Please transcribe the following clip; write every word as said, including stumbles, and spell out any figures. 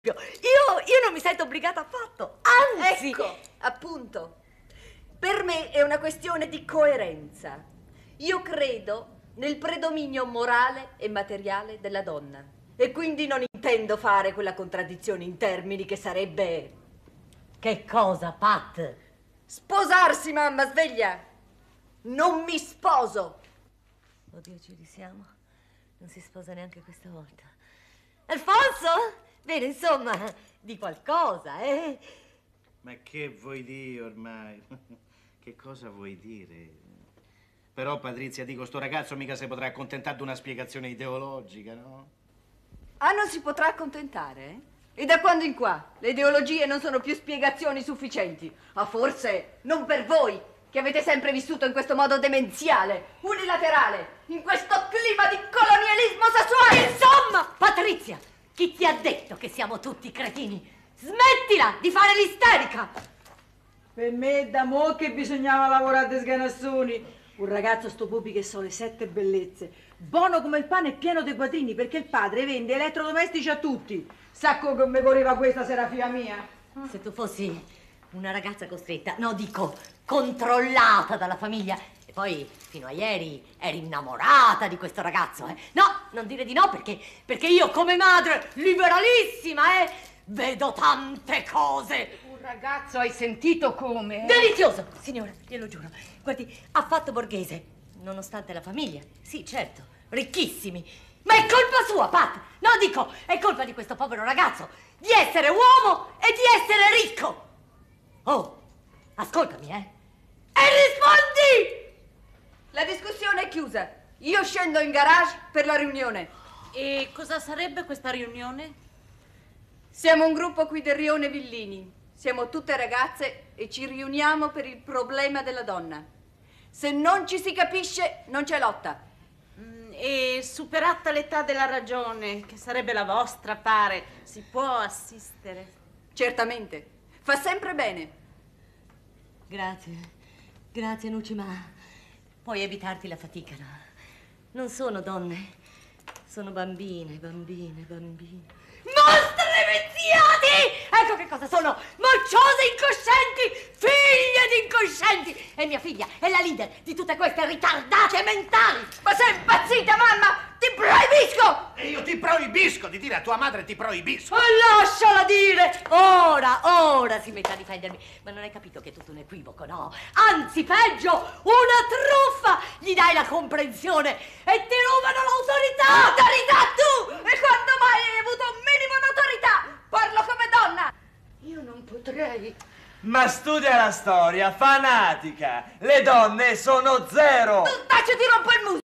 Io, io non mi sento obbligata affatto, anzi... Ecco, appunto, per me è una questione di coerenza. Io credo nel predominio morale e materiale della donna e quindi non intendo fare quella contraddizione in termini che sarebbe... Che cosa, Pat? Sposarsi, mamma, sveglia! Non mi sposo! Oddio, ci risiamo. Non si sposa neanche questa volta. Alfonso? Bene, insomma, di qualcosa, eh? Ma che vuoi dire ormai? Che cosa vuoi dire? Però, Patrizia, dico, sto ragazzo mica si potrà accontentare di una spiegazione ideologica, no? Ah, non si potrà accontentare, eh? E da quando in qua le ideologie non sono più spiegazioni sufficienti? Ah, forse non per voi, che avete sempre vissuto in questo modo demenziale, unilaterale, in questo clima di colonialismo sessuale! Insomma, Patrizia, chi ti ha detto che siamo tutti cretini? Smettila di fare l'isterica! Per me è da mo' che bisognava lavorare de sganassoni. Un ragazzo sto pupi che so le sette bellezze, buono come il pane e pieno di quattrini, perché il padre vende elettrodomestici a tutti. Sacco che mi voleva questa Serafia mia. Se tu fossi una ragazza costretta, no, dico, controllata dalla famiglia, e poi fino a ieri eri innamorata di questo ragazzo, eh? No, non dire di no, perché, perché io come madre liberalissima, eh, vedo tante cose. Un ragazzo, hai sentito come? Delizioso, signora, glielo giuro. Guardi, ha fatto borghese, nonostante la famiglia. Sì, certo, ricchissimi. Ma è colpa sua, Pat! No, dico, è colpa di questo povero ragazzo di essere uomo e di essere ricco! Oh, ascoltami, eh! E rispondi! La discussione è chiusa. Io scendo in garage per la riunione. E cosa sarebbe questa riunione? Siamo un gruppo qui del Rione Villini. Siamo tutte ragazze e ci riuniamo per il problema della donna. Se non ci si capisce, non c'è lotta. Mm, e superata l'età della ragione, che sarebbe la vostra, pare, si può assistere? Certamente. Fa sempre bene. Grazie, grazie, Nucci, ma puoi evitarti la fatica, no? Non sono donne, sono bambine, bambine, bambine. Mostri viziati! Ecco che cosa sono! Mocciose incoscienti! Figlie di incoscienti! E mia figlia è la leader di tutte queste ritardate mentali! Ma sei impazzita, mamma? Ti proibisco! E io ti proibisco di dire a tua madre ti proibisco! Ma lasciala dire! Ora, ora si mette a difendermi. Ma non hai capito che è tutto un equivoco, no? Anzi, peggio, una truffa! Gli dai la comprensione e ti rubano l'autorità! Autorità tu! E quando mai hai avuto un minimo d'autorità? Parlo come donna! Io non potrei. Ma studia la storia, fanatica! Le donne sono zero! Tu taci, ti rompo il muso!